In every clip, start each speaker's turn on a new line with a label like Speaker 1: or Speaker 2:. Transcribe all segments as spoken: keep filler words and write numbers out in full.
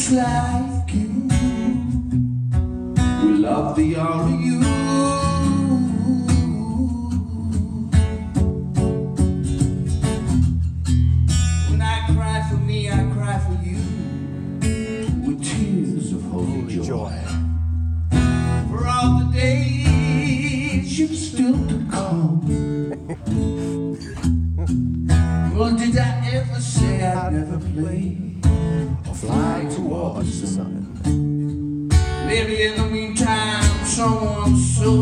Speaker 1: just like you. We love the all of you. When I cry for me, I cry for you with tears of holy joy. joy. For all the days you've still to come. Well, did I ever say I'd never play or fly towards the sun? Maybe in the meantime, someone so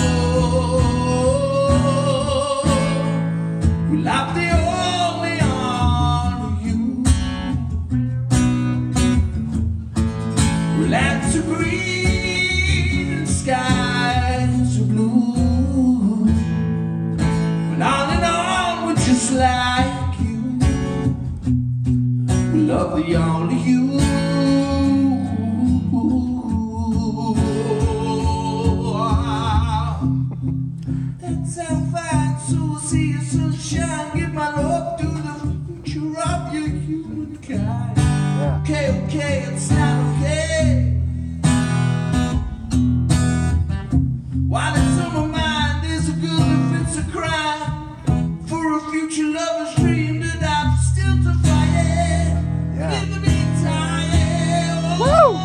Speaker 1: we love the only on you. Well, that's a green and skies are blue. But on and on, we're just like you. We love the all of you. See your sunshine, give my love to the future of your humankind. Yeah. Okay, okay, it's not okay. While it's on my mind, is it good if it's a crime for a future lover's dream that I'm still to fight? Yeah. In the meantime, yeah. Woo!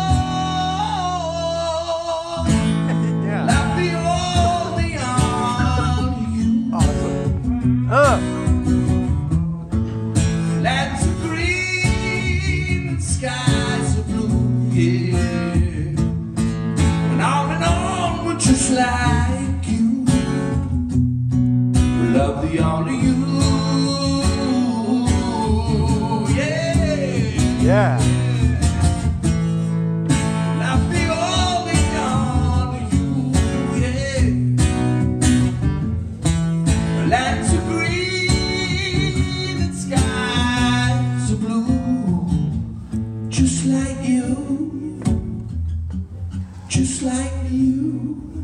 Speaker 2: Uh.
Speaker 1: Lands are green and skies are blue, yeah. And on and on, we're just like you. We love the all of you, yeah.
Speaker 2: Yeah.
Speaker 1: Love the only all of you, yeah. Lands are green. Just like you, just like you,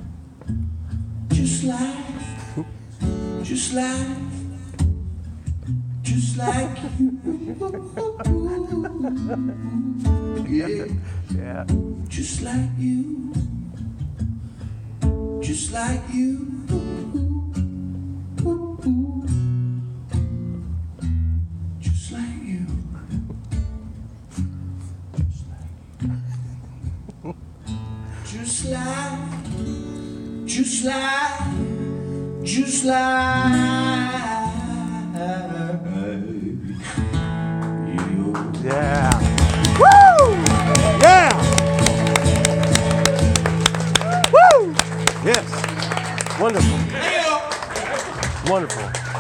Speaker 1: just like, just like, just like you, yeah,
Speaker 2: yeah,
Speaker 1: just like you, just like you. Just like, just like, just like you.
Speaker 2: Yeah. Woo! Yeah! Woo! Yes. Wonderful. Wonderful.